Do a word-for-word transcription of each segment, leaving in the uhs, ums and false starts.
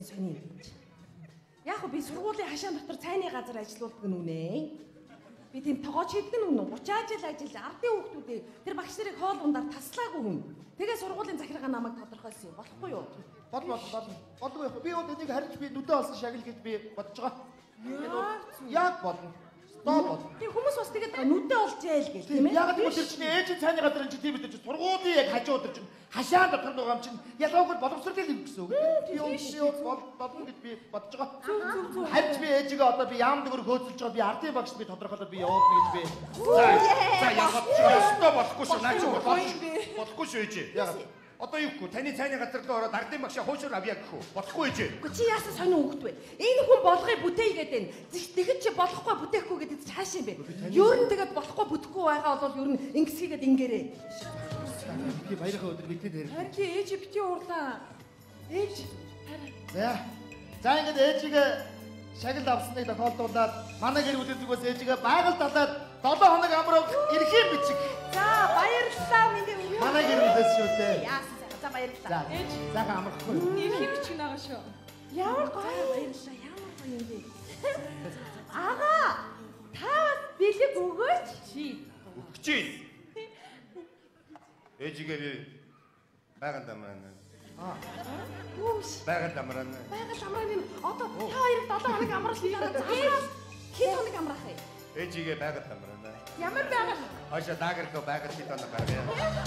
Сони гэж. Яг би сургуулийн хашаан дотор цайны газар ажилладаг нь үнэ. Би тийм тогооч хийдэг нь үнэ. гуцаа жил ажиллаж ардын хүүхдүүдээ тэр багш нарыг хоол ундаар таслаагүй хүн. Тэгээ сургуулийн захиргаа намайг тодорхойлсон юм. Болохгүй юу? Бол бол бол. Болгүй яг. Би одоо энийг харж би нүдэ олсон шагнал гэж би бодож байгаа. Яг болно. Стop. Би хүмүүс бас тэгээд нүдэ олж яйл гэх тийм ээ. Яг гэвэл тэр чинь ээжийн цайны газар энэ тийм бид сургуулийн яг хажууд тэр чинь хашаан дотор байгаа юм чинь ялгаагүй боловсрол юм гэсэн үг. Би өнөө бол болно гэж би бодож байгаа. Харж би ээжигээ одоо би яам дэгээр хөөцөлж байгаа би ардын багш би тодорхойлоод би явуулна гэж би. За за ягаад ч ёстой болохгүй шүү наач болохгүй шүү ээжээ. Яг одоо юу гэв таны цайны газар руу ороод ардын багшаа хуушаар авъя гэх үү? Болохгүй ээжээ. Гэхдээ чи яасан сонио хөвгт вэ? Энэ хүн болгоё бүтээе гэдэг нь. Тэгэхэд чи болохгүй бүтээхгүй гэдэг чи хааш юм бэ? Ер нь тэгээд болохгүй бүтэхгүй байгаа бол ер нь ингэсгээд ингээрээ. Би баярхаа өдөр битэд хэрэг. Харин ээж бити уурлаа. Ээж. За. За ингээд ээжигээ шагнал авсныг тохиолдуулаад манай гэр бүлийн зүгээс ээжигээ байгальд талаад долоо хоног амрав эрхийн бичиг. За баярлалаа миний өвөө. Манай гэр бүлээс шүү дээ. Яасан сайхан. За баярлалаа. Ээж. Сайхан амрахгүй. Эрхийн бичиг нагаа шүү. Ямар гоё баярлалаа. Ямар гоё юм бэ? Ага. Та бас бэлэг өгөөч. Чи. Өгч ий. Ээжигээ би байгальд амраана. Аа. Үгүй. Байгальд амраана. Байгальд амраана. Одоо та хоёрыг долоо хоног амрал хийгээд заавал хэд хоног амраах вэ? Ээжигээ байгальд амраана. Ямар байгаль? Хойшоо даагэрдөө байгальд хэд хоног гаргая.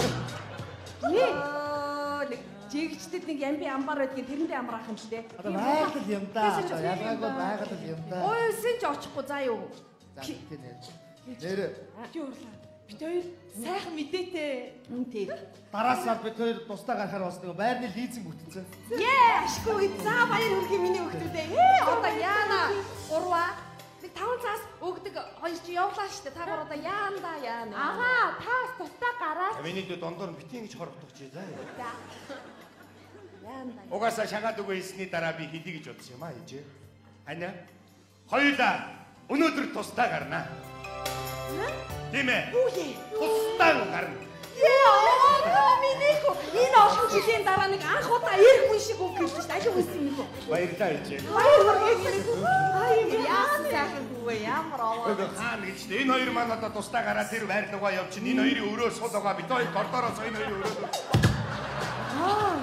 Нэг жигчдэд нэг ямби амбар байдгийн тэрэндээ амраах юм л дээ. Одоо байгальд юм да. Ялгаагүй байгальд юм да. Ой сэнч очихгүй заа юу. За тийм нэр. Нэр. Би урлаа. Бид хоёр сайхан мэдээтэй. Үн тий. Дараа сар бид хоёр тусдаа гарахаар бас нэг байрны лизинг бүтцэн. Ээ ашгүй за баяр хүргэе миний хүүхдүүдээ. Ээ одоо яана урваа. Нэг таван цаас өгдөг хоёр чи явлаа штэ. Та гар одоо яанда яана. Агаа та тусдаа гараад. Миний дэ дондор битгий гэж хорогдох чи заа. За. Яанда. Угаасаа шагаад өгөө хийсний дараа би хийдий гэж бодсон юм аа ээжээ. Ана. Хоёулаа өнөөдөр тусдаа гарнаа. Тийм ээ. Үгүй. Тусдаа гарна. Яа, миний хөө энэ олон жилийн дараа нэг анх удаа эрх хүн шиг үг хэлсэн шүү дээ. Аюу үсэн юм уу? Баярлалаа ээжээ. Баяр хүргэе. Ай яасан сайхан дүү ямар аваа. Өө хаан гэж дээ. Энэ хоёр маань одоо тусдаа гараад тэр байрлуугаа явчихна. Энэ хоёрын өрөө сул байгаа. Бид хоёр кордороос энэ хоёрын өрөө. Аа.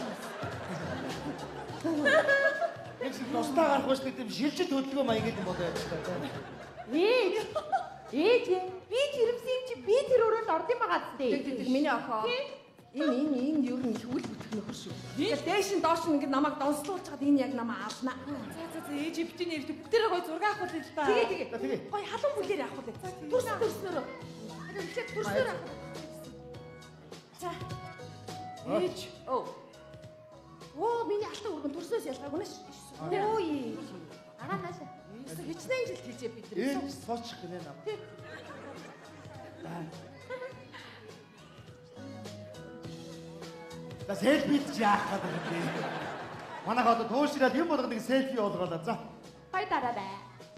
Энд тусдаа гарах биш гэдэг юм шилжил хөдөлгөөн маяг гэдэг юм болоо яаж та. Ээж. Ээж. Би тэрвсэн юм чи би тэр өрөөнд ордын байгаа зү. Тэг тэг миний охоо. Энэ энэ энэ юу нэг хүл бүтэх нөхөр шүү. Тэгээд дээш нь доош нь ингэ намайг донслуулж чад энэ яг намайг авна. За за за ээж битэн нэр бүгдээрээ гой зураг авах уу л да. Тэгээ тэгээ. Гой халуун бүлээр авах уу. Төрс төрснөөр. Харин ихлэ төрснөөр авах. За. Ээж. Оо. Оо миний алтан өргөн төрснөөс ялгаагүй нэ. Ой. Ага нааш. Хичнээн жил тийжээ бид нар. Ээж суучих гинэ нам. За селфи чи яах гэдэг юм бэ? Манайха одоо туушраад юм болгоно нэг селфи болгоолаа. За. Бай дараарай.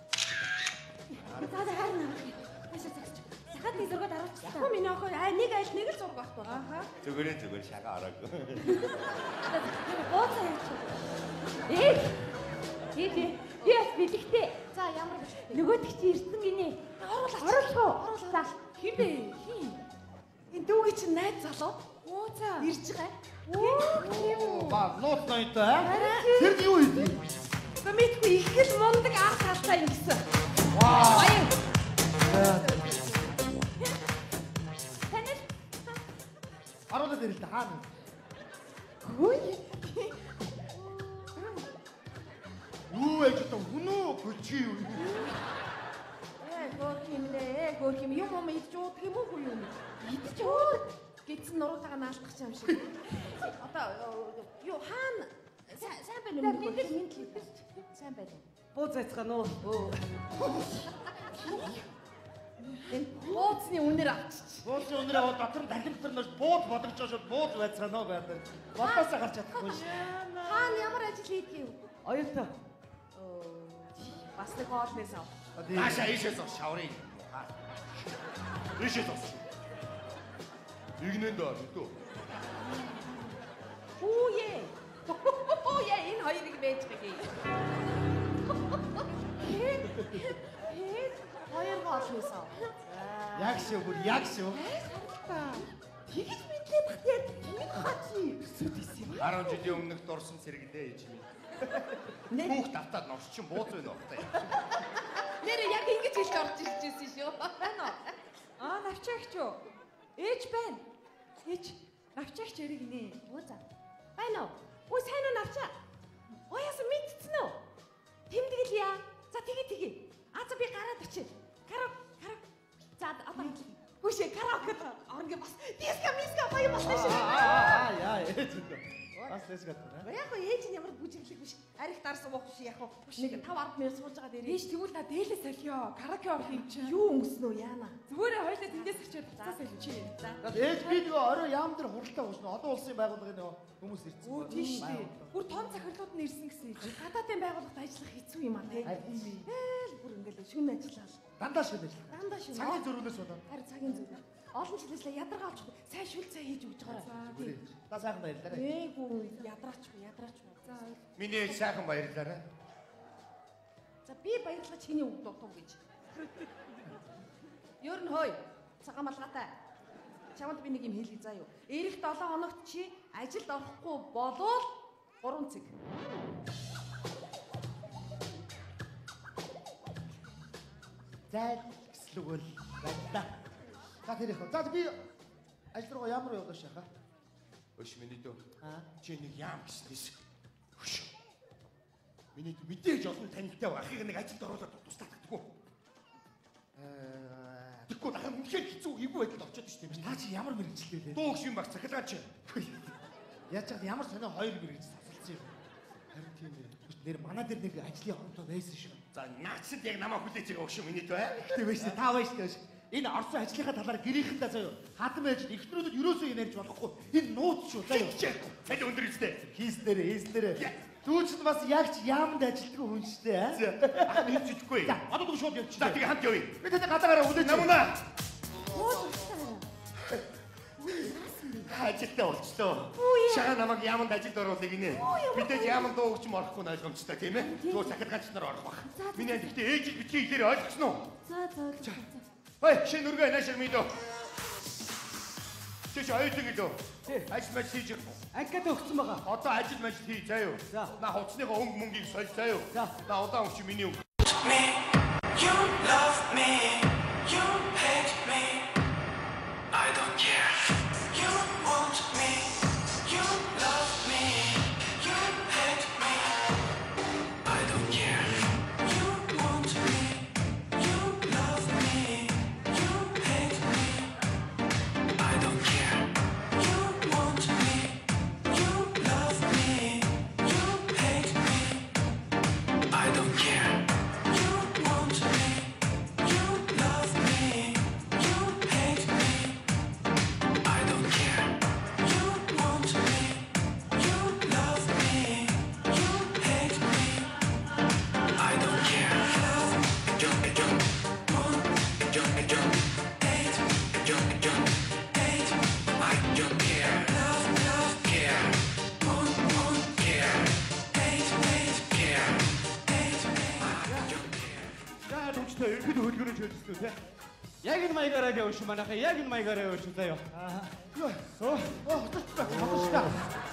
За за харна. Сахад нэг зураг дараач. Яг миний охоо аа нэг айл нэг л зураг авах байна. Аха. Зүгээрээ зүгээр шагаа ороогүй. Бооцоо яач. Ээ. Ээ. Яс бэлэгтэй. За ямар нөгөөдөг чи ирсэн гинэ. Оруулаач. Оруулах уу? Оруулаа. Хин бэ? Хин. Энэ дүүгийн чинь найз залуу. Оо за. Ирж байгаа. Оо. Ба, нот ноётой аа. Тэр юу хийв? Бэмэтгүй их л мундаг арга халтаа ингэсэн. Вау. Баян. Танил. Аруулаад ирэл та хаана? Хөөе. Юу ээж та хүн үү? Гүчи юу? Э, гөрхимлээ. Гөрхим юм юм идэж уудаг юм уу юу юм? Идэж ууд. Гэтсэн нуруутайгаа наалдах юм шиг. Одоо юу хаана сайн байна уу? Мэдээ мэдлээ. Сайн байна. Буу зайцгаана уу? Энэ бууцны үнээр авчиж. Бууцны үнээр аваад дотор далим дотор нөөс бууд бодогч шууд бууд байцгаана уу байдаг. Бодоосаа гарч чадахгүй ш. Хаана ямар ажил хийдэг юм? Оёлтой. Бас нэг хоолнээс ав. Даашаа ийшээс ав шаврын. Ийшээс ав. Игнэн даа мэдүү. Хүүе. Оо яа энэ хоёрыг байж байгаа. Хоёр гол хийсэн. Яг шүү бүр яг шүү. Тэгж мэдлээ багтаад тэмэг хаач өсөд исэн юм. арван жилийн өмнөх дурсан сэргэлээ ээж минь. Бүх давтаад норчин бууз байна уу? Нэрээ яг ингэж хэлж орж ирж ирсэн шүү. Байна уу? Аа навчаагч юу? Ээж байна. Ээж навчаагч яриг нэ. Оо за. Байна уу? Өө сайн уу навчаа? Оо яасан мэдсэн үү? Тэмдэглэе яа. За тэгээ тэгээ. Аа за би гараад очив. Караа караа. За одоо Хүшээ караоке орно бас диска миска гоё болсон шүү. Аа яа ээж энэ. Бас лээс гадна. Яг гоо ээж нь ямар бүжиглэг биш. Арих дарсан бох биш яг гоо. Нэг тавд ард мөр сууж байгаа дээр. Ээж тэгвэл та дээлээ солио. Караоке орох юм чинь. Юу өнгөснө үү яана? Зүгээр хоёлаа тэндээс очиод буцаа солио чи. За. Ээж би нөгөө орой яам дээр хуралтай уушна. Одоо улсын байгууллагын нөгөө хүмүүс ирсэн. Оо тийш тий. Бүр том захирлууд нь ирсэн гэсэн. Гадаадын байгууллагт ажиллах хэцүү юм аа тий. Ээл бүр ингээл шүн ажиллаа. Дандаа шүн ажил. Дандаа шүн. Цагийн зөрүүнээс болоод. Харин цагийн зөрүү. Олон жилээсээ ядаргаалчихгүй. Сайн шүл цай хийж өгч байгаа. Тий. Та сайхан баярлалаа. Ээгүй ядраачгүй ядраач. За. Миний ээж сайхан баярлалаа. За би баярлалаа чиний үг дутуу гэж. Ёр нь хой. Цагаан малгайтай. Чамд би нэг юм хэлье заа юу. Ирэх долоо хоногт чи ажилд орохгүй болвол гурван цэг. За гэслэгэл баярлалаа. За тэрих. За би ажил руу ямар явах шахаа? Өш миний дөө. Аа. Чи нэг яам гиснээс. Хөш. Миний мэдээж олон танилтай ахыг нэг ажилд оруулаад тусдаад гэдэггүй. Аа. Тэгэхгүй дахин үнэхээр хэцүү эвгүй байдалд очиод шүү дээ. Та чи ямар мэрэгчлээ вэ? Дууг шин баг цахилгаан чи. Яаж чад ямар сонио хоёр мэрэгч засалсан юм. Харин тийм ээ. Нэр манай дээр нэг ажлын хонтоо байсан шүү. За наачид яг намайг хүлээж байгаа өгш миний дөө. Гэтэ байж та байж таш. Энэ орсон ажлынхаа талаар гэрийнхэндээ заяа хатан байж ихтрүүдэд юусоо юм ярьж болохгүй. Энэ нууц шүү заяа. Цалин өндөр үстэй. Хийснээр хийснээр. Дүүчд бас яг ч яамд ажилтдаг хүн шүү дээ. Ах нэг жижиггүй. За одоо дүү шууд явчих. За тэгээ хамт явъя. Би танай гадаагаараа үлээж намунаа. Ажилтаа болчлоо. Шагаа намайг яамд ажилд оруулах гинэ. Мэдээж яамд дуугч юм орохгүй ойлгомжтой тийм ээ. Дуу цахилгаанч нар орох баг. Миний гэхдээ ээж бичиг хэлээр ойлгосноо. За за. Ой, шинэ үргээ наашир мэдөө. Чи чи оюутан гэлөө. Ажил мэж хийж ирэх. Ангид өгсөн байгаа. Одоо ажил мэж хий заяа. На хуцсныхоо өнгө мөнгийг соль заяа. На удаан өгч миний өнгө. You love me. You hate me. I don't care. You want me. You love me. You hate me. I don't care. You want me. You love me. You hate me. I don't care. You want me. You love me. You hate me. I don't care. You want me. You love me. You hate me. I don't care. You want me. You love me. You hate me. I don't care. Love, jump, jump, want, jump, jump, hate, jump, jump, hate. I don't care. Love, love, care, want, want, care, hate, hate, care, hate. I don't care. За төгчтэй ерхэд хөлгөрөж хэлсэн үү те? Яг энэ маягаараа явж манайхаа яг энэ маягаараа явж заяа. Аа. Оо, оо, хоцтой. Хоцтой.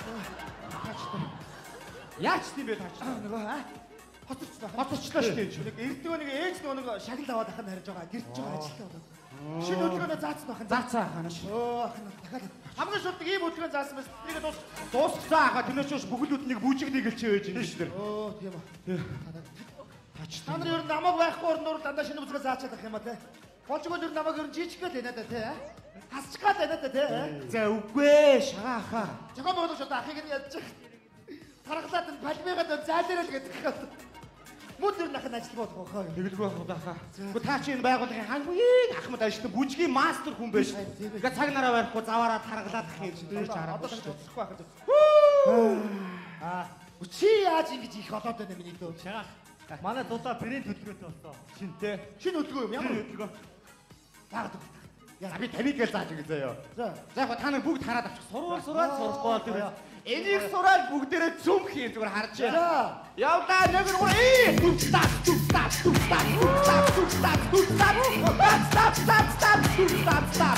Яач тийм бэ таач? Нөгөө аа. Хоцорчлоо. Хоцорчлоо шүү дээ. Нэг эрдэнэ нэг ээж нөгөө шагнал аваад ахын харж байгаа. Гэрч байгаа ажилтаа болоод. Шинэ хөдөлгөөнөө заасан бахан. Заацаа ханаа шүү. Оо ахын дахиад хамгийн шууд ийм хөдөлгөөн заасан бас тэрийг дуус. Дуусцаа хаа тэрнээс бүгд нэг бүжиг нэгэлч байж энэ шүү дээ. Оо тийм үү. Таач. Та нар ер нь намайг байхгүй орноор дандаа шинэ бүзгээ заачаад ах юм а те. Болжгүй ер нь намайг ер нь жижиггээд байна да те. Хасчихад байна да те. За үгүй ээ шагаа хаа. Жогоо боодож одоо ахыг нь ядчих. Тархлаад нь палмигаад зайлаарай л гэдэг. Мөн тэр нахын ажил болох хаа. Тэгэлгүй байх хаа. Үгүй та чи энэ байгууллагын хамгийн ахмад ажилтны бүжгийн мастер хүн байж. Ингээ цаг нараа барихгүй заваараа таргалаад ах юм шиг дэрч хараад. Одоо туцахгүй байхад. Аа. Чи яаж ингэж их болоод байна миний дөө? Шагаа. Манай дулаа брэнд хөдөлгөөтэй болсон. Шинтэй. Шинэ хөдөлгөөн юм ямар хөдөлгөөн? Заагаад. Яа би таныг л зааж өгье заяа. За. За яг та нар бүгд хараад авчих. Сурвал сураад сурахгүй бол тэр Энийг сураад бүгдээрээ цөм хийн зүгээр харж За. байна. Явлаа нэг нь ээ тустап тустап тустап тустап тустап тустап тустап тустап тустап тустап.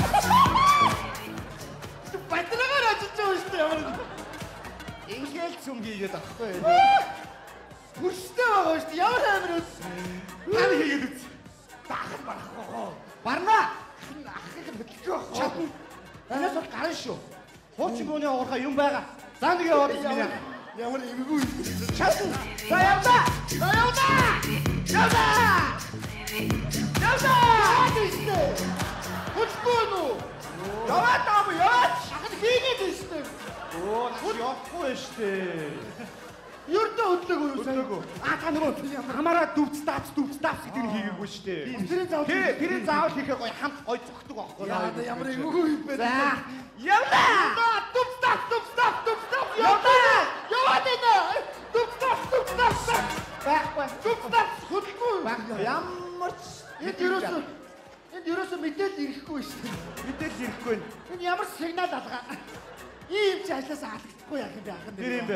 Батрагаар ажиллаж байгаа шүү дээ ямар. Ингээл цөм хийгээд авахгүй. Хүрстэй байгаа шүү дээ. Ямар амир үс. Тань хийгээд үз. Дахад барахгүй. Барна. Ахыг хөтлөхгүй байх. Чадна. Энэс бол гарна шүү. Хуучин гооны уурхай юм байгаа. За нэг яваад ирнэ. Ямар имгүй. Чадна. За явлаа. За явлаа. Явлаа. Явлаа. Тэстэй. Хөтлөхгүй нүү. Яваад аа бо яваад. Ахад хийгээд тэстэй. Оо, наш явахгүй штэ. Юрдөө хөдлөөгүй юу сайн. А та нөгөө хамаараа дүвц таац дүвц таац гэдэг нь хийгээгүй штэ. Тэр заавал Тий, тэр заавал хийхээ гоё хамт гоё зүгтдэг байхгүй. Яа ямар имгүй юм бэ. За. Явлаа. Туп стап туп стап туп стап. Яваа. Яваад энэ. Туп стап туп стап. Байхгүй. Туп стап хөдлөхгүй. Ямар ч Энд ерөөсөө энд ерөөсөө мэдээлэл ирэхгүй шүү дээ. мэдээлэл ирэхгүй. Энэ ямар сигнал алгаа. Ийм ч ажлаас алдахгүй яах юм бэ ахын. Тэр юм бэ.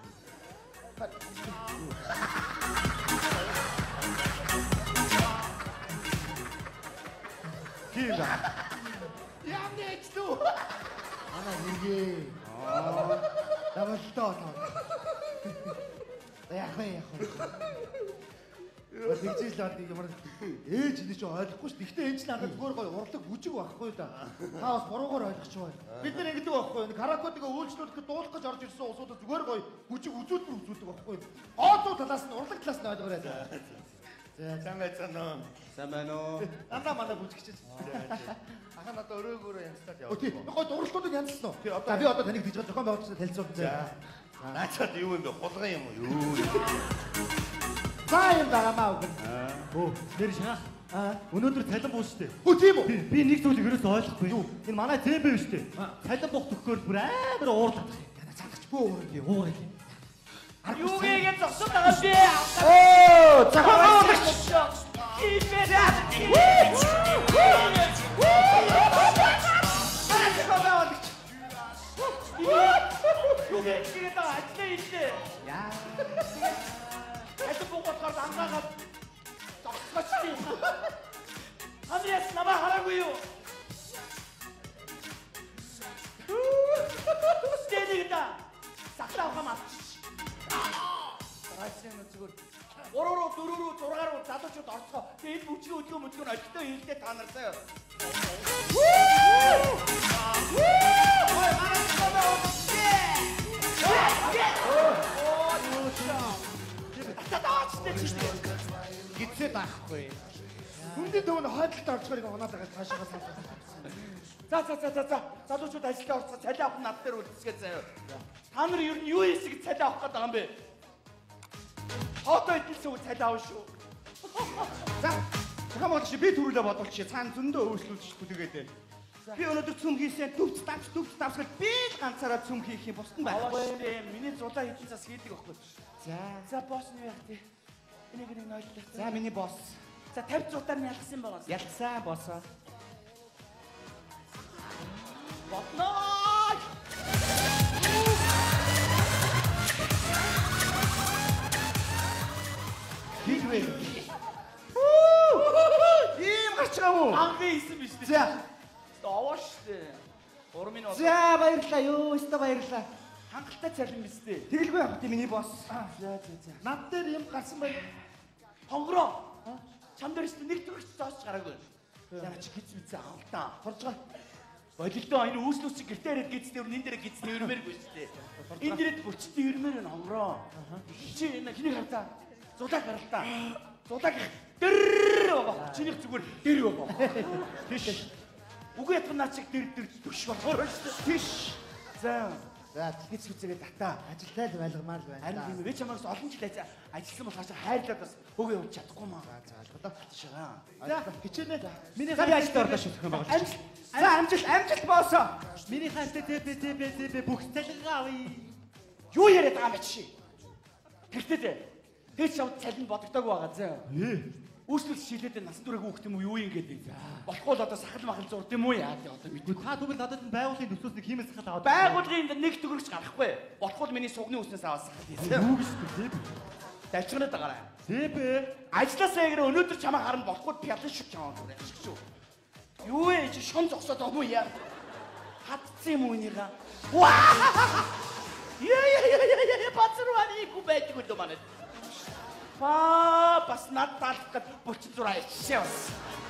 Ким ба. Яам нэж түү. Ана нэгээ. Аа. Давалтаа таа. Яах вэ яах вэ. Тэгжил лаад ямар ээж энэ ч ойлгохгүй ш. Гэхдээ энэ ч надад зүгээр гоё урлаг бүжиг байхгүй да. Та бас буруугаар ойлгоч бай. Бид нар ингэдэг байхгүй. Нэг каракотыг үйлчлүүлэхэд дуулах гэж орж ирсэн усуудад зүгээр гоё бүжиг үзүүлбэр үзүүлдэг байхгүй. Гооцоо талаас нь урлаг талаас нь ойлгоорой. За сайн байцгаана уу. Сайн байна уу? Андаа мандаа бүжигч. Ахаа надад өрөөгөөрөө янзлаад яваа. Тий. Гоё дурлалтуудыг янзлсан уу? За би одоо таныг дижгал зохион байгуулалтад танилцуулж байна. Наачаад юу юм бэ? Хулгай юм уу? Юу? За юм байгаамаа үг. Оо, нэр шаа. Аа, өнөөдөр цалин буу штэ. Хөө тийм үү? Би нэг зүйлийг ерөөсөй ойлгохгүй. Юу? Энэ манай зэмбэ биш штэ. Цалин буух төгөөр бүр амар уурлаад байна. Яна цаадч бөө өөр Би уурай. Юу гэгээд зогсоод байгаа бэ? Оо, цахаа. Юу гэгээд ажлаа хийлээ. Яа. Ажил буугаар ангаагаад зогсооч. Амриас намаа хараагүй юу? Стэнийда сахлаа хамаа. Райсан зүгээр. Оророо дөрөөрөө зургааруу залуучууд орцгоо. Тэгээ энэ бүчгийн өдлөө мөдлөө ажилтаа хийлдэ та нар заяа. Ой, манай цааваа өчтэй. Гитсээ таахгүй. Хүндэд өвн хойдолд орчгоор ингэ унаал байгаа цаашаа салах. За за за за за. Залуучууд ажилдаа орцгоо цалин авах над дээр үлдсгээ заяа. Та нар ер нь юу хийсэг цалин авах гэдэг юм бэ? Хото идэлсэн үг цалин авах шүү. За, захаа бодчих би төрүүлээ бодолчих. Цаана зөндөө өөрчлөлт бүтэгээд. Би өнөөдөр цөм хийсэн дүвц тавч дүвц тавсгал би л ганцаараа цөм хийх юм бусдын байхгүй. Аваа миний зулаа хийх цас хийдэг байхгүй. За, За босс нь яах вэ? Энийг нэг нойлох. за миний босс. За тавьж зутаар нь ялгсан байгаа. Ялсан боссоо. Ботноо! Хитвэ. Ийм гарч байгаа мó? Ангийн хийсэн биш үү? За. Овоо штэ. Урам минь За баярлалаа ёо, өстө баярлалаа. хангалттай цалин биз дээ. Тэгэлгүй явах тийм миний босс. За за за. Над дээр юм гарсан байна. Хонгороо. Чам дээр ч нэг төрөгч зоосч гараагүй. Яна чи гиз мэдээ авалтаа. Хоржгаа. Болилдоо энэ үүслүүс чи гэртээ ирээд гизтэй өр нин дээр гизтэй өрмээргүй шүү дээ. Энд ирээд бүчтэй өрмээр нь хонгороо. Чи энэ хэнийг хартаа? Зулаа гаралтаа. Зулаа дэр байгаа. Чиний зүгээр дэр байгаа. Тийш. Үгүй ятган наа чиг дэр дэр төш болохоор шүү дээ. Тийш. За. За тэгэж үзээгээ татаа. Ажилтай л байлгамаар л байна. Харин тийм вэ чамаас олон жил ажилласан болохоор чи хайрлаад бас хөгөө явж чадахгүй маа. За ойлголоо. Шаа. За хичээнэ. Миний За би ажилд орлоо шүү зохион байгуулалт. За амжилт амжилт боссоо. Миний хантай тэ тэ тэ тэ тэ бүх цалин авъя. Юу яриад байгаа юм бэ чи? Тэгтээ. Тэг ч шавд цалин бодогдоогүй байгаа зөө. Ээ. Үүслэл шилээд насан туршийн хүүхд юм уу юу юм гэдэг. Болохгүй л одоо сахал махал зурд юм уу яа тий одоо мэдгүй. Та түбэл надад байгууллагын төслөөс нэг хиймэл сахал аваад. Байгууллагын нэг төгрөгч гарахгүй. Болохгүй миний сугны үснээс аваад сахал хийсэн. Юу гэж тийм. Дайчгнаад байгаарай. Зэбэ. Ажлаасаа гэрээ өнөөдөр чамаа харна болохгүй пялан шиг чамаа зүгээр шүү. Юу ээ чи шон зогсоод байгаа юм яа. Хатцсан юм уу нэрга. Ваа! Яа яа яа яа яа бацрууны ку байдаг үү манай. Па бас надад буцаж зураа ичээс.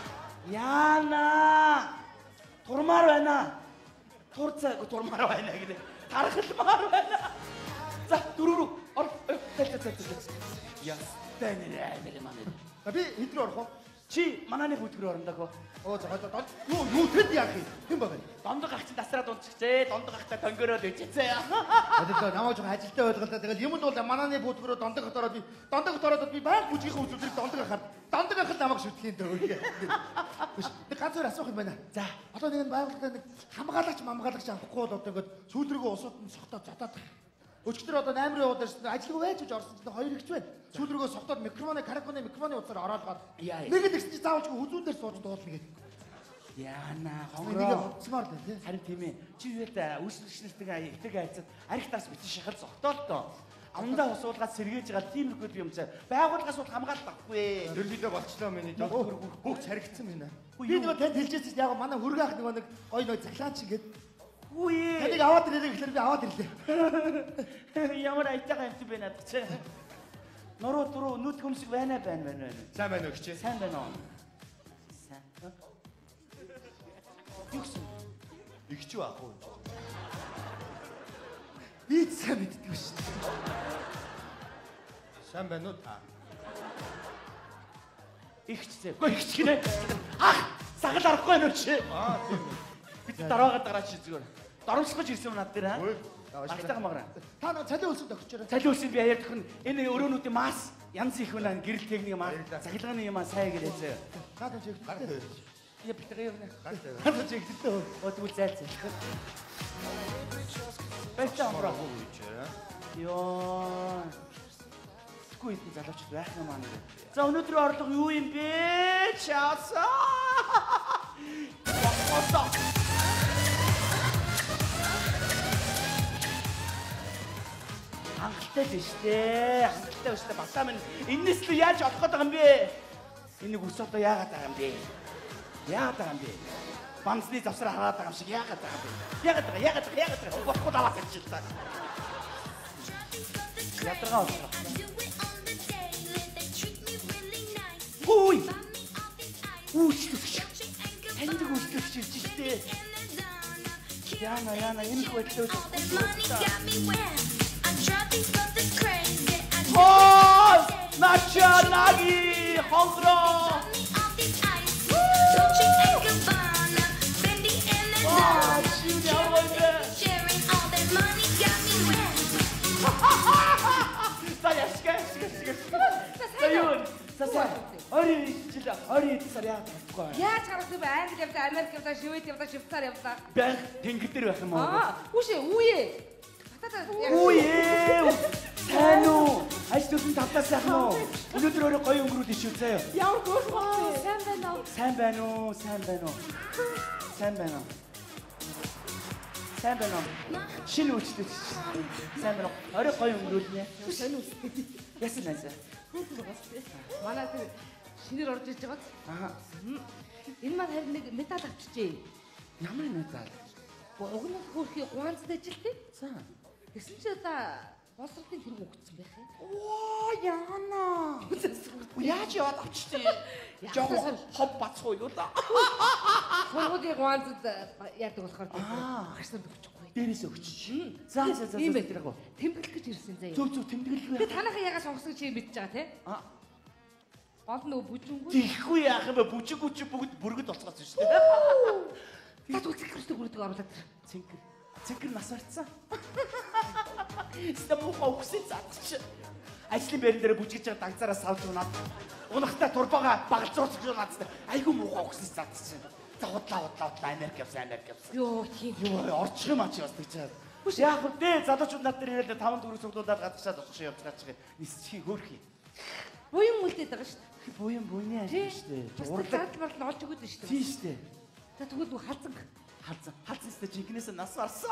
Яна. Турмаар байна. Турцаа турмаар байна гэдэг. Тархалмаар байна. За дөрөв рүү ор. Тэл тэл тэл. Яс тэнэрэ нэр манай. За би хэд рүү орох вэ? Чи мананы хөтгөр орондоо. Оо за за юу юу тэд яах юм? Хэн баг вэ? Дондог ах чинь тасраад унцчихжээ. Дондог ахтай тонгороод ичээцээ. Тэгэл намайг жоохон ажилтаа ойлголоо. Тэгэл юм л бол мананы бүдгөрөө дондог хотороод би дондог хотороод би баян бүжгийн үзүүлэлт дондог ахаар дондог ахал намайг шүтгэхийн дөө. Биш. Тэг ганц өөр асуух юм байна. За. Одоо нэг байгууллагаа нэг хамгаалагч мамгаалагч авахгүй бол одоо ингээд сүүлрэгөө усууд нь сохтоод зодоод. Өчигдөр одоо наймрын яваад ирсэн ажилгүй байж гэж орсон чинь хоёр ихч байна. Сүүлрэгөө сохтоод микрофоны караконы микрофоны утсаар ороод гад. Нэг л ихч заавалж хүзүүдээр сууж дуулна гэдэг. Яна Нэг хонгороо. утсмаар л тий. Харин тийм ээ. Чи юутай үүсэлттэй итэг айцад арихтаас бити шахал зогтоол тоо. Амдаа усуулгаад сэргээж байгаа тиймэрхүү юм цаа. Байгууллагаас бол хамгаалалт авахгүй. Дөрвидөө болчлоо миний доктор бүх царигдсан байна. Би нөгөө танд хэлжээс яг манай хөргөө ах нөгөө нэг гой нөгөө захлаач ингээд Үе. таныг аваад ирэх гэхээр би аваад ирлээ. Ямар айтайгаа юм бэ надад чи. Нуруу дуруу нүд хөмсг байна байна байна байна. Сайн байна уу гिच? Сайн байна уу? Сайн. Юусэн? Игч юу аах уу? Би сайн мэддэг шүү дээ. Сайн байна уу та? Игчтэй. Гөө игч гинэ. Ах, сагал арахгүй байна уу чи? Аа тийм. Бид дараагаад дараа чи зүгээр. Доромсгож ирсэн юм над дээр аа. Ой. Багтайгаа маграа. Та нэг цалин үлсэд өгчөөрэй. Цалин үлсэнд би аяар төхөн энэ өрөөнүүдийн мас янз их байна. Гэрэл техник мас, цахилгааны юм сайн гэлээзээ. Та нэг чиг. Я битгээ явна. Та нэг чиг гэдэг. Оо тэгвэл зайцаа. Бэлтээ амраа. Йоо. Тэггүй идэх залууч байх юм аа. За өнөөдрийн орлого юу юм бэ? Чаасаа. Яхаа. Хангалттай биш дээ. Хангалттай биш дээ. Батаа минь энэс л яаж олох гээд байгаа юм бэ? Энийг ус одоо яагаад байгаа юм бэ? Яагаад байгаа юм бэ? Бамсны завсраа хараад байгаа юм шиг яагаад байгаа юм бэ? Яагаад байгаа? Яагаад байгаа? Яагаад байгаа? Болохгүй даваад ажиллаа. Ядраа олох. Хүй! Үүслэгч. Танд үүслэгч ирж штэ. Яна яна энэ хөтлөөж. Хой! Нача наги хонгро. Ори жил ори цар яа тахгүй. Яаж харагдав бэ? Англи явдаа, Америк явдаа, Швед явдаа, Швейцар явдаа. Бэн тэнгэр дээр байх юм уу? Аа, үшээ үе. Үе. Сайн уу? Ажил төсөн тавтаас сайхан уу? Өнөөдөр өөрөө гоё өнгөрүүл ишүү заяа. Ямар гош баа. Сайн байна уу? Сайн байна уу? Сайн байна уу? Сайн байна уу? Сайн байна уу? Шинэ үйлчлэл. Сайн байна уу? Орой гоё өнгөрүүлнэ. Сайн үү? Ясан найзаа? Манай тэр шинээр орж иж байгаад. Аа. Энэ маань харин нэг медаль авчижээ. Ямар медаль? Угнах хөрхий гуанцд ажилтээ. За. Тэгсэн чи одоо боловсролын тэрэг өгсөн байх юм. Оо яана. Яаж яваад авчтээ? Жоо хов бацгүй юу да. Сургуулийн гуанцд яадаг болохоор Аа. агшранд өгчихгүй. Дээрээс өгч. За за за. Ийм байдаг. Тэмдэглэх гэж ирсэн заяа. Зөв зөв тэмдэглэх. Тэгээ танахаа ягаа сонгосон чи мэдж байгаа те? Аа. Гол нөгөө бүжингүү. Тийхгүй яах юм бэ? Бүжиг бүжиг бүгд бүргэд болцгоосон шүү дээ. Тат үцэг хөрсдөг бүрдэг оруулаад. Цэнгэр. Цэнгэр нас барьцсан. Стэ муухай өгсөн задч. Ажлын байран дээр бүжгэж байгаа дагцаараа савж унаад. Унахтай турбага багалзууц гэж надад. Айгу муухай өгсөн задч. За худлаа худлаа худлаа Америк явсан Америк явсан. Йоо тийм. Йоо орчих юм ачи бас тэгчээ. Хүш яах вэ? Дээ залуучууд над дээр ирээд таван дөрөв цуглуулаад гадагшаад очих шиг явж байгаа чи. Нисчих хөөрхий. Буян үлдээд байгаа шүү дээ. Буян буйны Тий. штэ. Урлаг бол олж өгöd штэ. Тий штэ. За тэгвэл нүү халзан. Халзан. Халзан штэ жинкнээс нас барсан.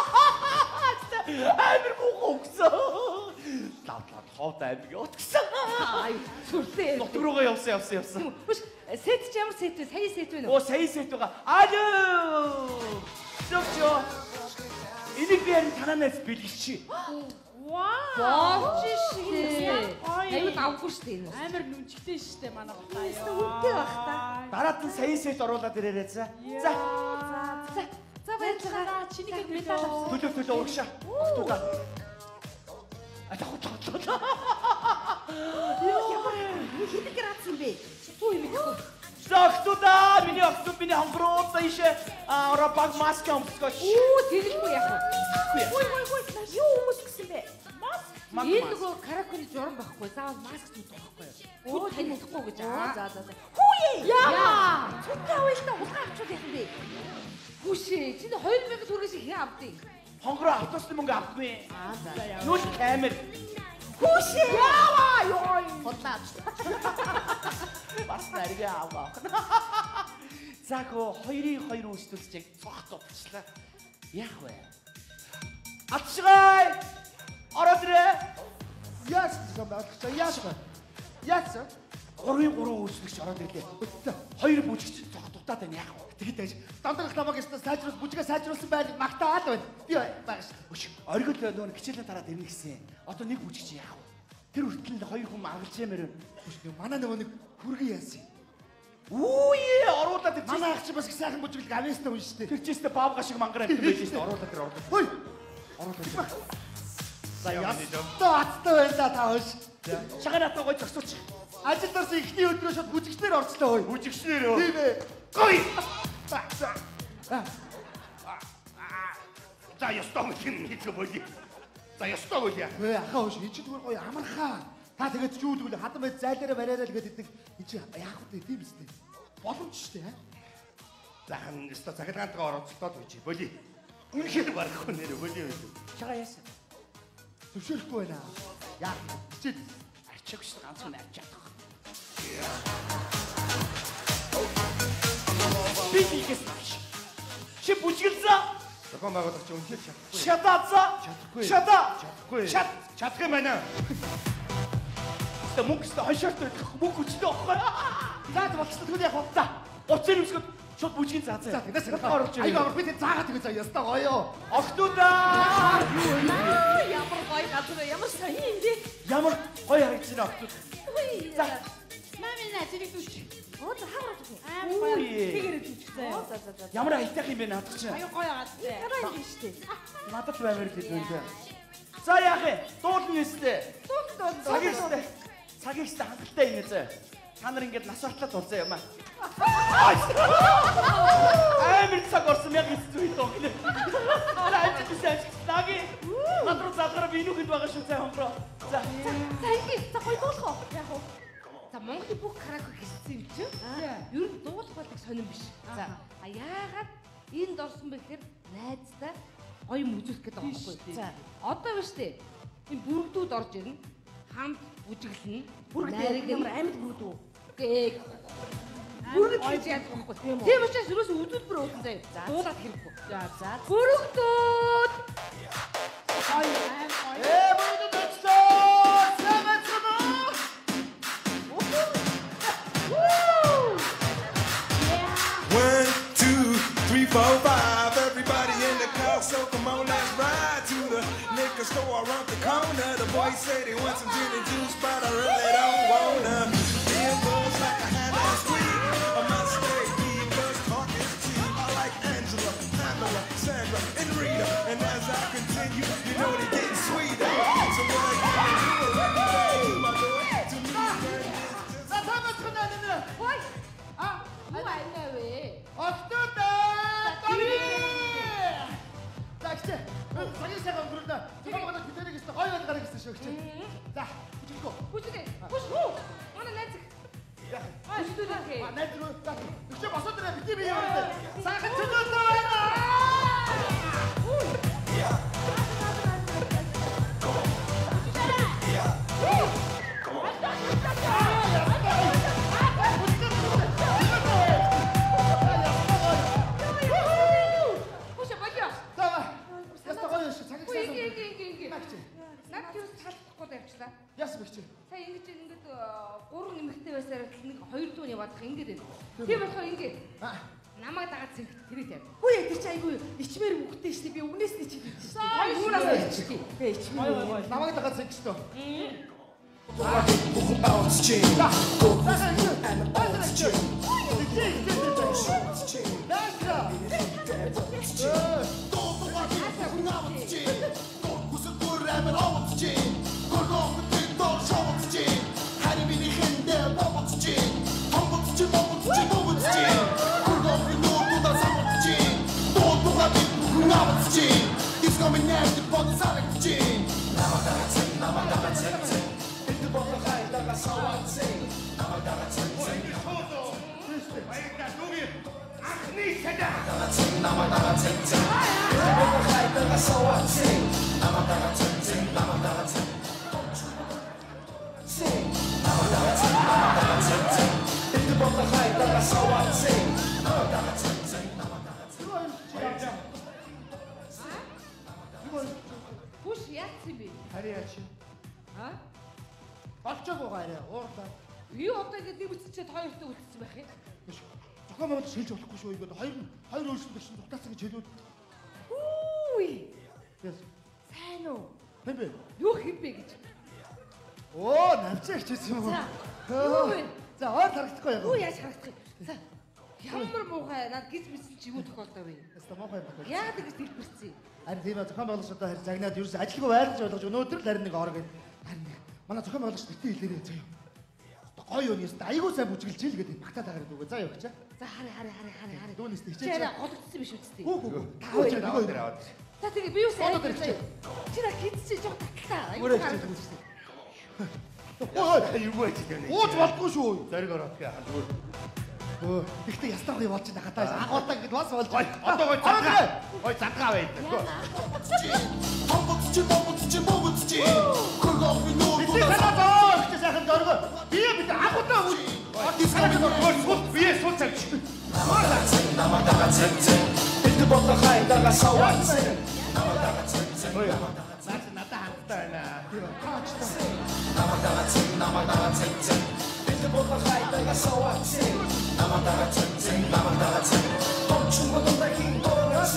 Амир гогсон. Лав лав хот амир утгсан. Ай сүрлээ. Доктор руугаа явсан явсан явсан. Хүш сет ч ямар сет вэ? Сая сет вэ? Оо сая сет байгаа. Алё. Зөвчөө. Энийг би харин танаас бэлгэчих. Вау. Болж шээ. Аюу давгүй штэ энэ. Амар нүнчтэй штэ манай гоо. Үнтэй бах та. Дараад нь сая сет оруулаад ирээрэй за. За. За. За баярлалаа. Чиний медаль авсан. Төлөө төлөө урагшаа. Октуга. А таа хот хот. Ямар хэдэг градус юм бэ? Юу юм бэ? Октуда миний октуд миний хонгороо ийшээ ороо баг маск өмсгөөч. Үу тэгэлгүй яах вэ? Ой ой ой юу хүмүүс гэсэн бэ? Маск. Энэ нөгөө каракули журам байхгүй. Заавал маск зүүдэг байхгүй юу? Оо тань болохгүй гэж. За за за. Хүүе. Яа. Цүнтэй авъя улгаан авчуул яах юм бэ? Хүүшээ. Чиний хоёр мянган төгрөгөөс хэн авдیں۔ Хонгороо автобусны мөнгө авахгүй. Аа за. Юу камер. Хүүшээ. Яаваа ёо. Хотлаа. Бас нарийн аваа. За хөө хоёрын хоёр үстэлцэг цогт утчлаа. Яах вэ? Атшгай. Ороод ирээ. Яас замаач яас. Яас. Гурвын гурван үслэгч ороод ирлээ. Хоёр бүжигч цогт утаад байна яах вэ? Тэгээд тааш дандах намайг ястаа сайжруулсан бүжгээ сайжруулсан байл магтаад байна. Би багш. Өш оргил нөгөө хичээлэн тараад ирнэ гэсэн. Одоо нэг бүжигч яах вэ? Тэр хүртэл хоёр хүн агалж ямаар байна. Бүш манай нөгөө нэг хүргэн яасан. Үүе оруулаад ирчих. Манай ах чи бас их сайхан бүжиглэг авьяастай хүн шүү дээ. Тэр чийстэ баавга шиг мангар амт байж шүү дээ. Оруулаад тэр оруулаад. Хөөе. Оруулаад. За ястаа аттай байлаа та хөөш. Шаганаатаа гой зогсооч. Ажил дорсон ихний өдрөө шууд бүжигчнэр орчлоо хөөе. Бүжигчнэр өө. Тийм ээ. Гой. За ёстой юм хийх боли. За ёстой боли. Ээ ахаа хөөш энэ ч зүгээр гоё амархаа. Та тэгээд ч үүдгүүл хадан байд зайлаараа бариараа л гэдэг энэ чи яах вэ тийм үстэй. Боломж шүү дээ. Захан ёстой цагаатгаа ороод цолтоод байж боли. Үнэхээр барахгүй нэр боли байв. Чага яасан. Зөвшөөрөхгүй байна. Яа чид арчиг шүү ганцхан арч чадах. Би бигээс авч. Чи бүжгэлзээ. зохион байгуулагч үнэхээр чадахгүй. Шатаацаа. Чадахгүй. Шата. Чадахгүй. Чад. Чадах юм байна. Тэ мөнгөстэй хашаат мөнгө хүчтэй байхгүй. За болчихсон тэгвэл яах вэ? За. Уцын өмсгөд шууд бүжгийн заа заа. За тэгнээс орж ирээ. Аюу амар би тэг заагаад тэгээ заа ястаа гоё. Октуда. Ямар гоё газар ямар сайн юм бэ? Ямар гоё харагдсан октуд. За. Мамина зэрэг түч. Оо за хавраад үү. Амар гоё. Үе. Тэгэрэг түчтэй. За за за. Ямар айтах юм бэ наадах чинь. Аюу гоё агаадтай. Тараа юм штэ. Надад баймаар л хэлвэн дээ. За яах вэ? Дуулна нэстэ. Дууд дууд. Цагийг штэ. Цагийг штэ хангалттай юм ээ. Та нар ингээд нас бартлаа дуулсан юм аа. Амар цаг орсон яг хэцүү юм доо. Лаач бисаж наги. Надруу заахаар би нүхэнд байгаа шүү цай хонгороо. За. За ингэ за гоё дуулах уу? Яг уу. За Монголын бүх караоке гэсэн юм чинь. Ер нь дуулах болдог сонирн биш. За а яагаад энд орсон бэ гэхээр найзтай гоё юм үзүүлэх гэдэг байгаа байхгүй. За одоо биш үү? Энэ бүрэгдүүд орж ирнэ. Хамт бүжиглэнэ. Бүрэг ямар амьд бүрэгдүү. Гээ. Бүрэг гэж яах вэ? Тийм учраас юусэн үзүүлбэр уусан заяа. Дуулаад хэрэггүй. За за. Бүрэгдүүд. Гоё аим гоё. Ээ бүгд төчлөө. Самацно. One, two, three, four, five. Everybody in the car, so come on, let's ride to the liquor store around the corner. The boys say they want some gin and juice, but I really don't wanna. It goes like a hand and sweet. I must stay because talk is cheap. I like Angela, Pamela, Sandra, and Rita. And as I continue, you know they're getting sweeter. So what I gotta do is let me say to my boy, to me, friend, is За самацно нэ. Хой. А, юу айнаа вэ? Октодаа. За гिचээ. Цагийн сайхан өнгөрүүлнэ. Цагаан багт бидэрийг өстө гоё байл гараа гэсэн шүү гिचээ. За бүжиглөө. Бүжиглээ. Бүж хүү. Манай найз. Ай студент. А найз руу за. Өчөө босоод ирээ бити бие яваад. Сайхан цогцолоо байна. Come on. ингээд гурван эмэгтэй байсаар нэг хоёр дуун яваадах ингээд байна. Тийм болохоор ингээд намайг дагаад зэрэг тэрэг яа. Хөөе тэр чи айгүй ичмээр мөхтэй шүү дээ. Би өмнөөс нь чихэд шүү дээ. Хоёр муунаас ичдэг. Тэ ичмээр. Намайг дагаад зэрэг шүү дээ. Bounce chain. It's coming nasty, but it's all like gin. Хүш яатсан бэ? Хараач. Аа? Болчоогүй гаарэ. Уурлаа. Юу одоо ингэ нэг үсчээд хоёртой үлдсэн байх юм. Зохион байгуулалт шилж болохгүй шүү. Ингээд хоёр хоёр өөрчлөлт чинь дутаасан гэж хэлүүд. Үгүй. Яс. Сайн уу? Хэн бэ? Юу хэв бэ гэж. Оо, навчаач хийсэн юм уу? За. Юу вэ? За, оор харагдахгүй яа. Юу яаж харагдах юм? За. Ямар муухай над гис бисэл чи юу тохиолдоо вэ? Яста муухай юм байна. Яагаад ингэж дэлбэрсэн юм? Харин тийм ээ зохион байгуулагч одоо харин загнаад ерөөс ажилгүй байрлаж ойлгож өнөөдөр л харин нэг ор гээд харин манай зохион байгуулагч битгий хэлээрээ заяа. Гоё юу нэст айгуу сайн бүжгэлж ил гэдэг багтаад агаар дүүгээ заа юу гэж. За хари хари хари хари хари. Дүүнэс тийчээ. Чи голөгдсон биш үстэй. Үгүй үгүй. Таа ч нөгөө дээр аваад. За тэгээ би юу сайн хэлээ. Чи на хитсээ жоо татлаа. Өөрөө хэлчихсэн үстэй. Ой, юу байж дээ. Ууж болтгүй шүү. Зориг ороод гээ хандгүй. Өө, ихтэй ястаа гоё болж байгаа гадаа агуулдаг гэд бас болж. Одоо гой цангаа. Гой цангаа байдаг. Бомбоч бомбоч бомбоч. Хөргөө минут. Би санаа зоо сайхан дөргөө. Би бид агуудаа үл. Ди санаа гой сул бие сул цаг. Намадага цэцэн. Энд бодлоо хайдага савац. Намадага цэцэн. Ой. Наад надад хамттай байна. Намадага цэцэн, намадага цэцэн. Энд бодлоо хайдага савац. Намадага цэцэн, намадага цэцэн. Томчун бодонда хин борооч.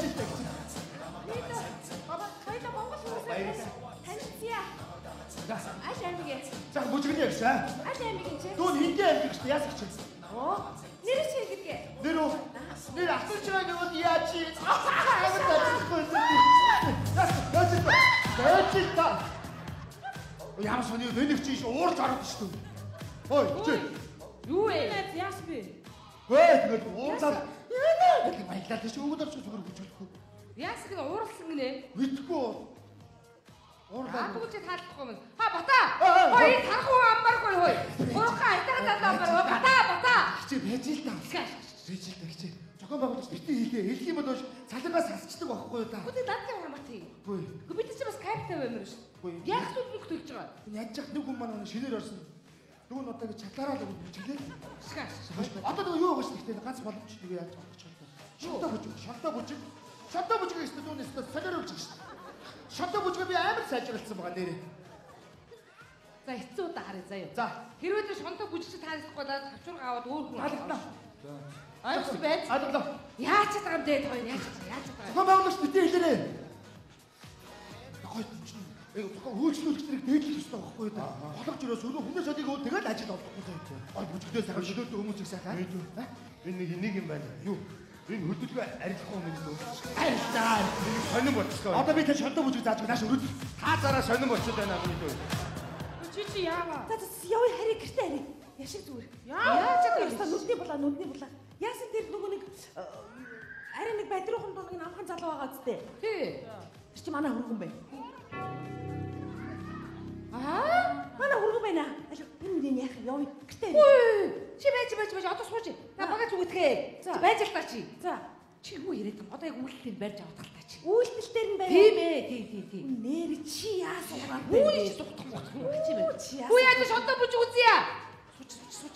Баба, хоёулаа Монгол хүмүүс танилцъя. Аш аймгийн. За бүжгэн яг шаа. Аш аймгийн чи. Дүүн хиндэ амиг шүү яасан гэж. Оо, нэр чи гэдгээ. Нэр үү? Нэр асуучраа гэвэл яа чи? Амар таачихгүй. Яас, яас. Яас та. Ямар сони нэг чи уурж ороод шүү дээ. Ой, чи. Юу вэ? Яас бэ? Вэ тэгээд уурлаад. Яа, баялаад чи өгөөд орчих зүгээр бүжгэлэхгүй. Яас гэнэ ууралсан гинэ. Мэдхгүй. Уурлаад. Хаагүй чи таалахгүй юм. Ха бата. Хой тархуу амбаргүй хой. Гурхаа айтагаад амбар. Бата бата. Чи байж л та. Байж л та чи. Зохион байгуулагч битгий хийлээ. Хэлэх юм бол цалингаас хасчдаг байхгүй юу та? Үгүй надад юм хамаатай. Үгүй. Гэхдээ бид чи бас каптай баймаар шүү. Үгүй. Яг зүйл бүх төлж байгаа. Яаж ч нэг хүн маань шинээр орсон. Дүүн одоо гэж чатлаараа л бүжгэлээ. Скаш. Одоо нөгөө юу байгаа шүү дээ. Ганц боломж нэг яаж болох ч байна. Шонтоо бүжиг, шонтоо бүжиг. Шонтоо бүжиг гэсэн дүүнээс солиор үлж шүү дээ. Шонтоо бүжиг би амар сайжралцсан байгаа нэрээ. За хэцүү удаа харъя заяа. За. Хэрвээ тэр шонтоо бүжигч таалахгүй даа тавчурга аваад өөр хүн Алгадаа. Ойлгож байж. Алгадаа. Яаж чадах юм дээ хоёр яаж чадах яаж чадах. Зохион байгуулагч битгий хэлээрээ. Гой чинь яг зохион хөөцлүүлэгчнийг дээдлэх ёстой байхгүй юу та? Болгож өрөө сөрөө хүмүүс одыг өө тэгэл ажил олохгүй заяа. Гой бүжгдээ сайхан шилөөд хүмүүс их сайхан. Энэ нэг нэг юм байна. Юу? Энэ хөдөлгөөн арилахгүй юм уу? Арилдаа. Сонин болчихлоо. Одоо би тэр шонтоо бүжиг зааж нааш өрөөд. Та зараа сонин болчихлоо байна миний дүү. Чи чи яава. За явъя харийг гэртээ харъя. Яшиг зүгээр. Яаж чадах Яста нүдний булаа нүдний булаа. Яасан тэр нөгөө нэг арай нэг бадруухан дунд нэг амхан залуу байгаа зү. Тий. Тэр чи манай хөргөн байна. Аа? Манай хөргөн байна. Аль энэ нэг яах юм явъя гэртээ. Үгүй. Чи байж байж байж одоо сууж. На багаж үгэтгээ. За. Байж л та чи. За. Чи юу яриад юм? Одоо яг үйлдэлийг барьж авах талтай чи. Үйлдэл дээр нь байна. Тийм ээ, тий, тий, тий. Нэр чи яа суугаад Үгүй байна. чи зүгтх юм уу? Чи байна. Чи яа. Үгүй яаж шонтоо бүжиг үзье. Сууч сууч сууч.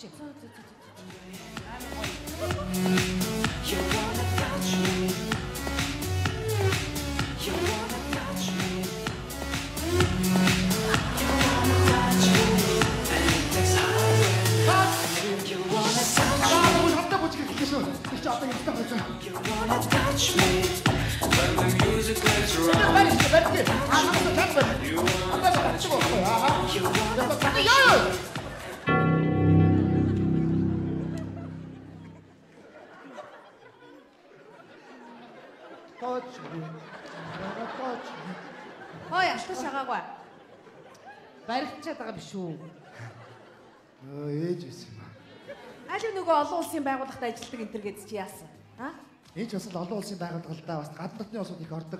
You wanna touch me. You wanna touch me. You wanna touch me. You wanna touch me, but the music plays wrong. Барьж барьж. Аа чам барьж. You wanna touch me, you wanna touch me. Touch me. Touch me. Хой алтан шагаагүй. Баригчаад байгаа биш үү? Өө ээж байсан юм аа. Алив нөгөө олон улсын байгууллагад ажилладаг энэ төр гэдээ чи яасан? Аа? Ээж бас л олон улсын байгууллагадаа бас гадны дотны улсууд их ордог.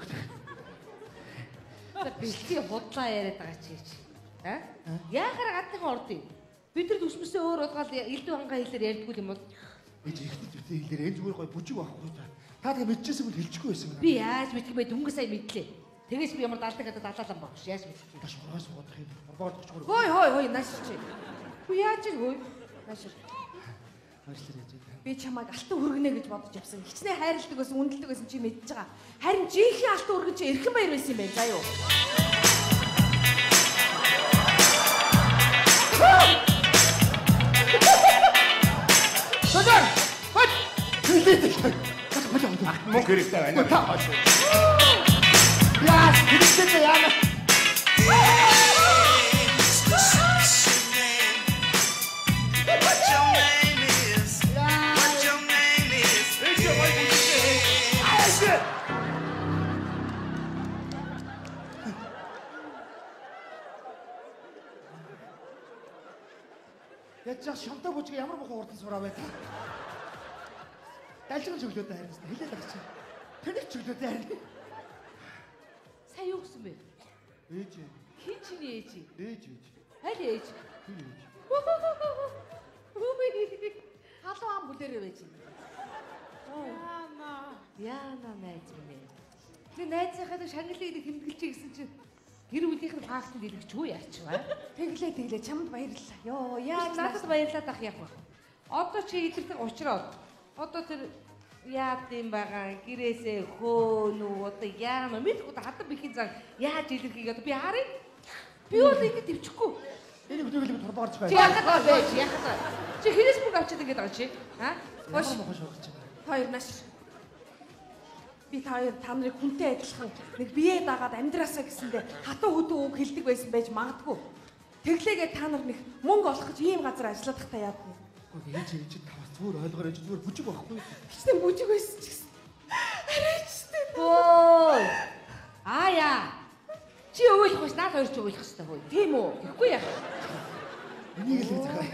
Бэлтгий худлаа яриад байгаа чи чи. Аа? Яахаар гадныхан ордыг? Бид нар төсмөсөө өөр удгаал элдв хангаа хэлээр ярьдгүй юм бол Ээж ихтэй зүтэй хэлээр энэ зүгээр гоё бүжиг байхгүй та. Та тэгээ мэдчихсэн бол хэлчихгүй байсан юм. би яаж мэдэх бэ? Дөнгөж сая мэдлээ. Тэгээс би ямар даалдаг гадаа даалалан багш. Яаж мэдэх вэ? Таш ургаас суудах юм. Ургаас төгчгөр. Хой хой хой нааш чи. Хөө яаж ийг хөө? Нааш. Баярлалаа ээж. Би чамайг алтан хүргэнэ гэж бодож явсан. Хичнээн хайрладаг байсан, үнэлдэг байсан чи мэдж байгаа. Харин жинхэнэ алтан хүргэн чи эрхэн баяр байсан юм байна. За юу. Соён! Бат! Хэлээд. Мөнгө хэрэгтэй байна. Яа, хэлээд яана. What your name is? What your name is? Яаж шамтай бүжиг ямар бохоо урдан сураа бай та. Далжин чөглөөдөө харин хэлээд байгаа чи. Тэнийг чөглөөдөө харин. Сая юу гэсэн бэ? Ээж. Хин чиний ээж. Ээж ээж. Аль ээж? Хин ээж. Халуун ам бүлэрээ байж юм. Яана. Яана найз минь. Тэр найзынхаа шагналыг хэмгэлж гэсэн чинь гэр бүлийнх нь фактанд илгэж юу яач вэ? Тэглээ тэглээ чамд баярлалаа. Йоо яаж надад баярлаад ах яах вэ? Одоо чи идэрдэг уучраад. Одоо тэр яад юм байгаа гэрээсээ хөөнүү одоо яана мэдгүй хатан бихийн зан яаж илэрхийг одоо би харъя. Би бол ингэ төвчихгүй. Энийг хөдөөлөг турбаарч байна. Чи яхаа байж яхаа. Чи хинээс бүгд авчиад ингэ байгаа чи? Аа? Гош гош гош. Хоёр нааш. Би та хоёр та нарыг хүнтэй адилхан нэг бие дагаад амьдраасаа гэсэндээ хатуу хөдөө үг хэлдэг байсан байж магадгүй. Тэглээгээ та нар нэг мөнгө олох гэж ийм газар ажиллах та яад нь. Үгүй ээж ээж тавас зүгээр ойлгоор ээж зүгээр бүжиг байхгүй. Хичнээн бүжиг байсан ч гэсэн. Арайчтай. Ой. Аа яа. Чи өөлөх биш наад хоёр ч өөлөх хэрэгтэй хөөе. Тийм үү? Гэхгүй яах. Энийг л захаа.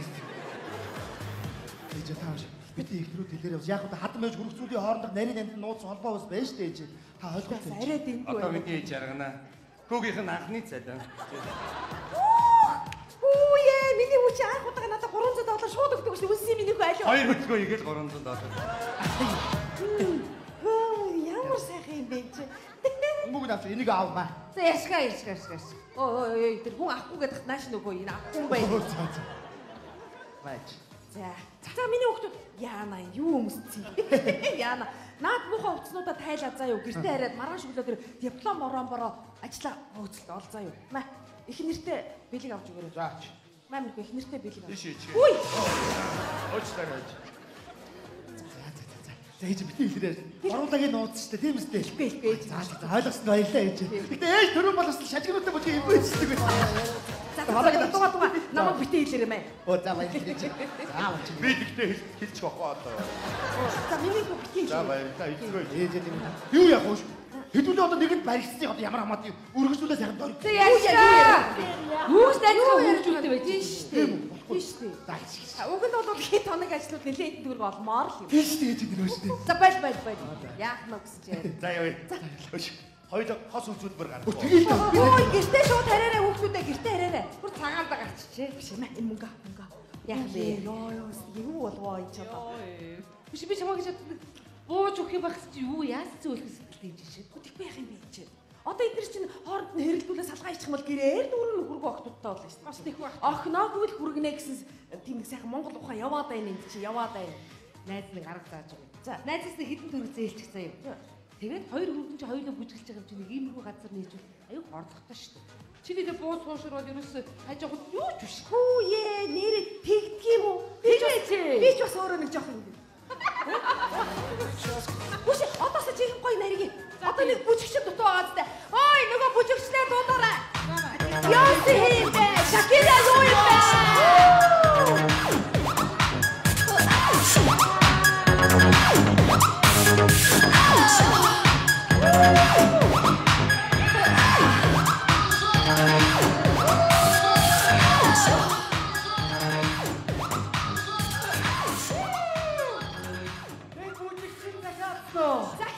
Ээж тааш бидний ихнүүд хэлээр явж яг одоо хадам байж хөргцүүдийн хоорондох нарийн амт нууц холбоо бас байж дээ ээж. Та ойлгох гэж. Арай дэмгүй. Одоо миний ээж аргана. Хүүгийнх нь анхны цалин. Оо яа, миний хүч анх удаа надад гурван зуун доллар шууд өгдөг шүү. Үссэн миний хүү аль. Хоёр хөдөлгөөн игээл гурван зуун доллар. Хөө ямар сайхан юм бэ чи. Бүгд авч энийг аавмаа. За яшгаа яшгаа яшгаа. Ой ой ой тэр хүн авахгүй гэдэгт нааш нөгөө энэ авахгүй юм байна. Бач. За. За миний хүүхдүүд яана юу өмсцээ. Яана. Наад муухай хувцснуудаа тайлаа заа юу. Гэртээ хараад маргааш өглөө тэр диплом орон бороо ажиллаа хөөцөлт ол заа юу. Маа. Их нэртэй бэлэг авч өгөөрэй. Заач. Маа мөрхөө их нэртэй бэлэг авч. Тийш ээж. Үгүй. Өөчлөө ээж. За ээж битээ хэлээрэй. Оруулаагийн нууц шүү дээ тийм үстэй. Хэлбэ хэлбэ ээж. За за ойлгосон баярлалаа ээж. Гэтэ ээж төрөн болоос шажигнуудтай бүжиг юм бийсдэг үү. За бараг дугаа дугаа намайг битээ хэлээрэй мэй. Оо за баярлалаа ээж. За авч. Би тэгтээ хэлчих واخ одоо. За миний хүү битээ За хэлээ. баярлалаа эцгөө. Ээж юм. Юу яах вэ? Хэдүүлээ одоо нэгэнд баригдсан одоо ямар хамаатай өргөжлүүлээ сайхан дор. Тэг яашаа. Юус найзгаа хөржүүлдэг байж тийм шүү дээ. Тийм шүү дээ. За Уг нь бол хэд тоног ажлууд нэлээд дүүрг олмоор л юм. тийм шүү дээ ээж гэнэ шүү дээ. За байл байл байл. Яах нь гэсэн чи. За яа. Хоёул хос үзүүлбэр гарах. Ой гэртээ шууд хараарай хүүхдүүдээ гэртээ хараарай. Бүр цагаалда гарчихжээ. Биш юм энэ мөнгө мөнгө. Яах вэ? Йоо ёо юу болвоо энэ ч одоо. Биш би чамаа гэж бууж өгөх юм байх чи юу яаж зөөлөх сэтгэлтэй юм чи. Тэгэх байх юм би чи. Одоо эдгээр чинь хооронд нь хэрэлдүүлээ салгаа ичих юм бол гэрээр дүүрэн хөргөө охтуудтай болно шүү дээ. Бас тийх байх. Охноогүй л хүргэнэ гэсэн тийм нэг сайхан Монгол ухаан яваад байна энэ чи яваад байна. Найз нэг арга зааж өгье. За найзаас нэг хідэн төгрөг зээлчих заяа. Тэгээд хоёр хүүхэн чи хоёулаа бүжиглэж байгаа юм чи нэг иймэрхүү газар нээж аюу хордохтой шүү дээ. Чи нэг бууз хуушрал ерөөсөө хаж явах юу ч биш. Хүү ээ нэрээ тэгдэг юм уу? Би ч би ч бас өөрөө нэг жоох юм. Яасан юм бэ? Шакира юу юм бэ? За